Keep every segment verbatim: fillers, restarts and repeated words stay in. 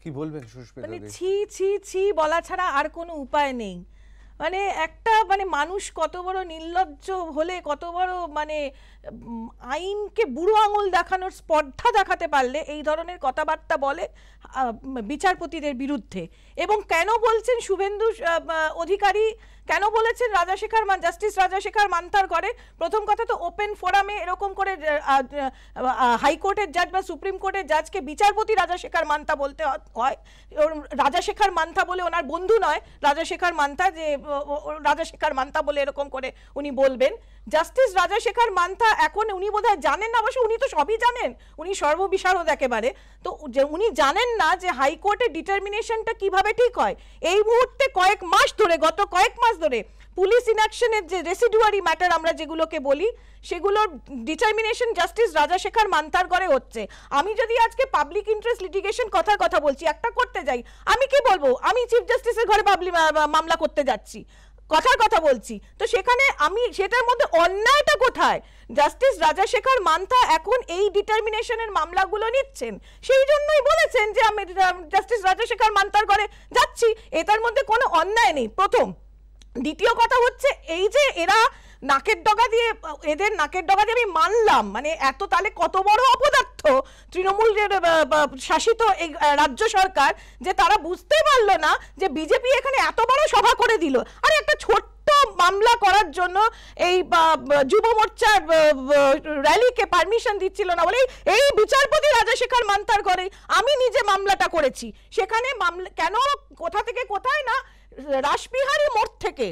কি বলবেন সুস্মিতা? মানে ছি ছি ছি বলা ছাড়া আর কোনো উপায় নেই। মানে একটা মানে মানুষ কত বড় নির্লজ্জ হলে, কত বড় মানে আইনকে বুড়ো আঙুল দেখানোর স্পর্ধা দেখাতে পারলে এই ধরনের কথাবার্তা বলে বিচারপতিদের বিরুদ্ধে। এবং কেন বলছেন শুভেন্দু অধিকারী, কেন বলেছেন রাজাশেখর মান জাস্টিস রাজাশেখর মান্তার করে? প্রথম কথা তো ওপেন ফোরামে এরকম করে হাইকোর্টের জাজ বা সুপ্রিম কোর্টের জাজকে বিচারপতি রাজাশেখর মান্তা বলতে হয়। রাজাশেখর মান্তা বলে ওনার বন্ধু নয় রাজাশেখর মান্তা, যে রাজাশেখর মান্তা বলে এরকম করে উনি বলবেন। জাস্টিস রাজাশেখর মান্তা এখন উনি বোধহয় জানেন না, অবশ্য উনি তো সবই জানেন, উনি সর্ববিশারদ একেবারে। তো উনি জানেন না যে হাইকোর্টের ডিটারমিনেশনটা কিভাবে ঠিক হয়। এই মুহূর্তে কয়েক মাস ধরে, গত কয়েক মাস ধরে পুলিশ ইনঅ্যাকশনের যে রেসিডুয়ারি ম্যাটার আমরা যেগুলোকে বলি, সেগুলোর ডিটারমিনেশন জাস্টিস রাজাশেখর মান্তার করে হচ্ছে। আমি যদি আজকে পাবলিক ইন্টারেস্ট লিটিগেশন কথার কথা বলছি, একটা করতে যাই, আমি কি বলবো আমি চিফ জাস্টিসের ঘরে পাবলিক মামলা করতে যাচ্ছি, কথার কথা বলছি, তো সেখানে আমি সেটার মধ্যে অন্যায়টা কোথায়? জাস্টিস রাজাশেখর মান্তা এখন এই ডিটারমিনেশনের মামলাগুলো নিচ্ছেন, সেই জন্যই বলেছেন যে আমি জাস্টিস রাজাশেখর মান্তার ঘরে যাচ্ছি, এটার মধ্যে কোনো অন্যায় নেই, প্রথম। দ্বিতীয় কথা হচ্ছে এই যে এরা নাকের ডগা দিয়ে, এদের নাকের ডগা দিয়ে আমি মানলাম, মানে এত তাহলে কত বড় অপদার্থ তৃণমূলের শাসিত এই রাজ্য সরকার, যে তারা বুঝতে পারলো না যে বিজেপি এখানে এত বড় সভা করে দিল। আরে একটা ছোট্ট মামলা করার জন্য এই যুব মোর্চার র্যালিকে পারমিশন দিচ্ছিল না বলে এই বিচারপতি রাজাশেখর মান্তার ঘরে আমি নিজে মামলাটা করেছি। সেখানে মামলা কেন, কোথা থেকে কোথায় না, রাসবিহারী মোড় থেকে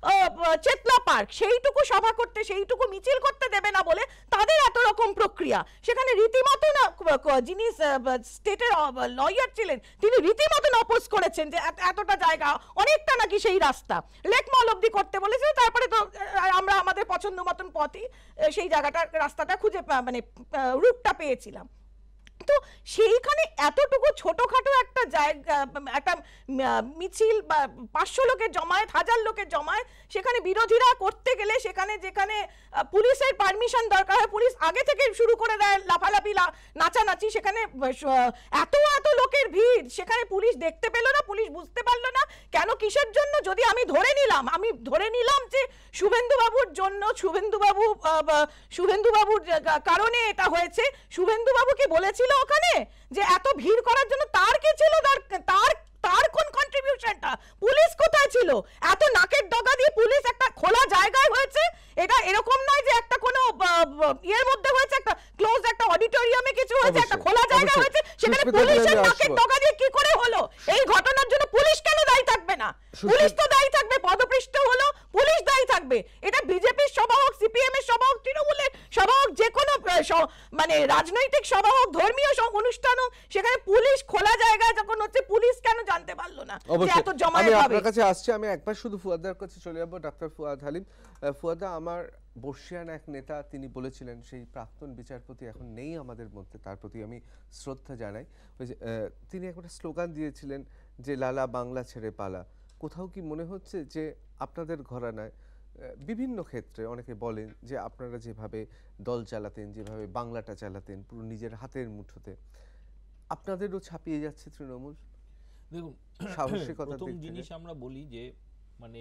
চেতলা পার্ক, সেইটুকু সভা করতে, সেইটুকু মিছিল করতে দেবে না বলে তাদের এত রকম প্রক্রিয়া। সেখানে রীতিমতো না, যিনি স্টেটের লয়ার ছিলেন তিনি রীতিমতো অপোজ করেছেন যে এতটা জায়গা, অনেকটা নাকি সেই রাস্তা লেক মল অব্দি করতে বলেছে। তারপরে তো আমরা আমাদের পছন্দ মতন পথই সেই জায়গাটা, রাস্তাটা খুঁজে মানে রুটটা পেয়েছিলাম। তো সেইখানে এতটুকু ছোটখাটো একটা জায়গা, একটা মিছিল বা পাঁচশো লোকের জমায়েত, হাজার লোকের জমায়েত, সেখানে বিরোধীরা করতে গেলে সেখানে যেখানে পুলিশের পারমিশন দরকার হয়, পুলিশ আগে থেকে শুরু করে দেয় লাফালাফি নাচানাচি, সেখানে এত এত লোকের ভিড়, সেখানে পুলিশ দেখতে পেল না, পুলিশ বুঝতে পারলো না কেন, কিসের জন্য। যদি আমি ধরে নিলাম, আমি ধরে নিলাম যে শুভেন্দুবাবুর জন্য, শুভেন্দুবাবু শুভেন্দুবাবুর কারণে এটা হয়েছে, শুভেন্দুবাবু কি বলেছিল ওখানে যে এত ভিড় করার জন্য তার কি ছিল, তার তার কোন কন্ট্রিবিউশনটা, পুলিশ কোথায় ছিল? এত নাকের ডগা দিয়ে পুলিশ একটা খোলা জায়গায় হয়েছে, এটা এরকম নয় যে একটা কোনো ইয়ের মধ্যে হয়েছে, একটা ক্লোজ একটা অডিটোরিয়ামে কিছু হয়েছে, একটা খোলা জায়গা হয়েছে, সেখানে পুলিশের নাকের ডগা দিয়ে কি করে হলো? এই ঘটনার জন্য পুলিশ কেন দায়ী থাকবে না? পুলিশ তো দায়ী থাকবে, পদপৃষ্ঠ হলো পুলিশ দায়ী থাকবে। এটা বিজেপির সভা হোক, সিপিএম এর সভা হোক, তৃণমূলের সভা হোক, যে কোনো মানে রাজনৈতিক সভা হোক, ধর্মীয় অনুষ্ঠান হোক, সেখানে পুলিশ খোলা জায়গায় যখন হচ্ছে, পুলিশ কেন জানতে পারলো না যে এত জমায়েত হবে? আমি আপনার কাছে আসছি, আমি একবার শুধু ফুয়াদার কাছে চলে যাব, ডাক্তার ফুয়াদ হালিম। ফুয়াদা, আমার বর্ষিয়ান এক নেতা তিনি বলেছিলেন, সেই প্রাক্তন বিচারপতি এখন নেই আমাদের মধ্যে, তার প্রতি আমি শ্রদ্ধা জানাই, ওই যে তিনি একটা স্লোগান দিয়েছিলেন যে লালা বাংলা ছেড়ে পালা। কোথাও কি মনে হচ্ছে যে আপনাদের ঘরানায় বিভিন্ন ক্ষেত্রে অনেকে বলেন যে আপনারা যেভাবে দল চালাতেন, যেভাবে বাংলাটা চালাতেন পুরো নিজের হাতের মুঠোতে, আপনাদেরও ছাপিয়ে যাচ্ছে তৃণমূল? দেখুন, সাহসিকতা, প্রথম জিনিস আমরা বলি যে মানে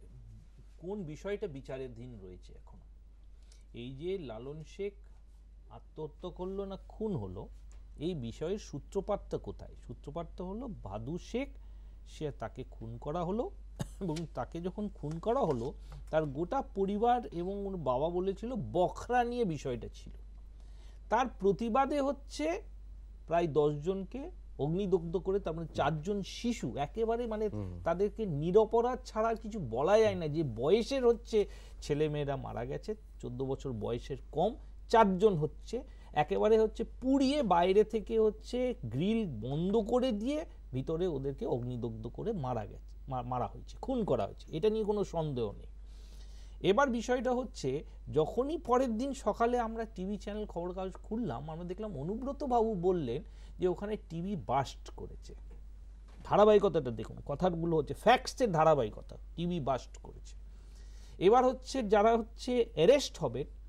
কোন বিষয়টা বিচারাধীন রয়েছে এখন। এই যে লালন শেখ আত্মহত্যা করলো না খুন হলো, এই বিষয়ের সূত্রপাতটা কোথায়? সূত্রপাতটা হলো ভাদু শেখ, সে তাকে খুন করা হলো, এবং তাকে যখন খুন করা হলো তার গোটা পরিবার এবং ওর বাবা বলেছিল বখরা নিয়ে বিষয়টা ছিল। তার প্রতিবাদে হচ্ছে প্রায় দশ জনকে অগ্নিদগ্ধ করে, তার মানে চারজন শিশু, একেবারে মানে তাদেরকে নিরপরাধ ছাড়া কিছু বলা যায় না, যে বয়সের হচ্ছে ছেলে মেয়েরা মারা গেছে, চোদ্দ বছর বয়সের কম চারজন হচ্ছে একেবারে হচ্ছে পুড়িয়ে, বাইরে থেকে হচ্ছে গ্রিল বন্ধ করে দিয়ে ভিতরে ওদেরকে অগ্নিদগ্ধ করে মারা গেছে, মারা হয়েছে, খুন করা হয়েছে, এটা নিয়ে কোনো সন্দেহ নেই। এবার বিষয়টা হচ্ছে, যখনই পরের দিন সকালে আমরা টিভি চ্যানেল খবর কাগজ খুললাম, আমরা দেখলাম অনুব্রত বাবু বললেন যে ওখানে টিভি বাস্ট করেছে। ধারাবাহিকতাটা দেখুন, কথাগুলো হচ্ছে ফ্যাক্টসের ধারাবাহিকতা, টিভি বাস্ট করেছে। এবার হচ্ছে যারা হচ্ছে অ্যারেস্ট হবেন,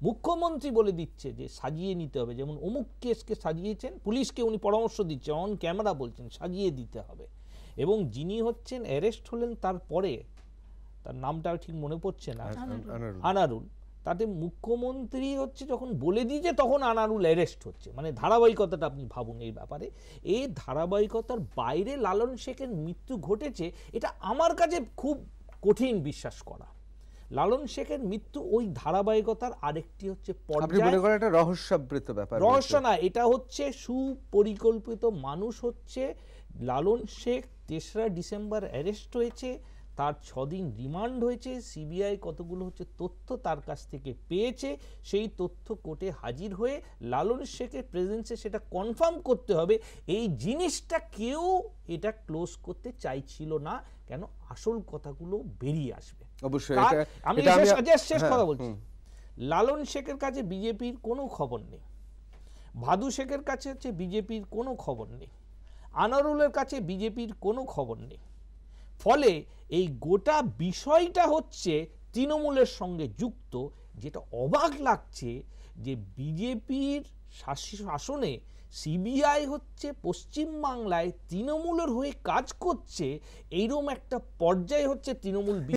মুখ্যমন্ত্রী বলে দিচ্ছে যে সাজিয়ে নিতে হবে, যেমন অমুক কেসকে সাজিয়েছেন, পুলিশকে উনি পরামর্শ দিচ্ছে, অন ক্যামেরা বলছেন সাজিয়ে দিতে হবে। এবং যিনি হচ্ছেন অ্যারেস্ট হলেন তারপরে, তার নামটা ঠিক মনে পড়ছে না, আনারুল। আনারুল, তাতে মুখ্যমন্ত্রী হচ্ছে যখন বলে দিয়েছে তখন আনারুল অ্যারেস্ট হচ্ছে। মানে ধারাবাহিকতাটা আপনি ভাবুন এই ব্যাপারে। এই ধারাবাহিকতার বাইরে লালন শেখের মৃত্যু ঘটেছে, এটা আমার কাছে খুব কঠিন বিশ্বাস করা। লালন শেখের মৃত্যু ওই ধারাবাহিকতার আরেকটি হচ্ছে আপনি পর্যায়। মনে করেন এটা রহস্যাবৃত ব্যাপার? রহস্য না, এটা হচ্ছে সুপরিকল্পিত। মানুষ হচ্ছে লালন শেখ তেসরা ডিসেম্বর অ্যারেস্ট হয়েছে, তার ছদিন রিমান্ড হয়েছে, সিবিআই কতগুলো হচ্ছে তথ্য তার কাছ থেকে পেয়েছে, সেই তথ্য কোর্টে হাজির হয়ে লালন শেখের প্রেজেন্সে সেটা কনফার্ম করতে হবে। এই জিনিসটা কেউ এটা ক্লোজ করতে চাইছিল না, কেন আসল কথাগুলো বেরিয়ে আসবে। অবশ্যই কার- এটা- আমি এটা শেষ আমি- শেষ শেষ হ্যাঁ, কথা বলছি। হুম। লালন শেখের কাছে বিজেপির কোনো খবর নেই, ভাদু শেখের কাছে হচ্ছে বিজেপির কোনো খবর নেই, আনারুলের কাছে বিজেপির কোনো খবর নেই। ফলে এই গোটা বিষয়টা হচ্ছে তৃণমূলের সঙ্গে যুক্ত। যেটা অবাক লাগছে যে বিজেপির শাসনে সিবিআই হচ্ছে পশ্চিমবাংলায় তৃণমূলের হয়ে কাজ করছে, এইরকম একটা পর্যায়ে হচ্ছে তৃণমূল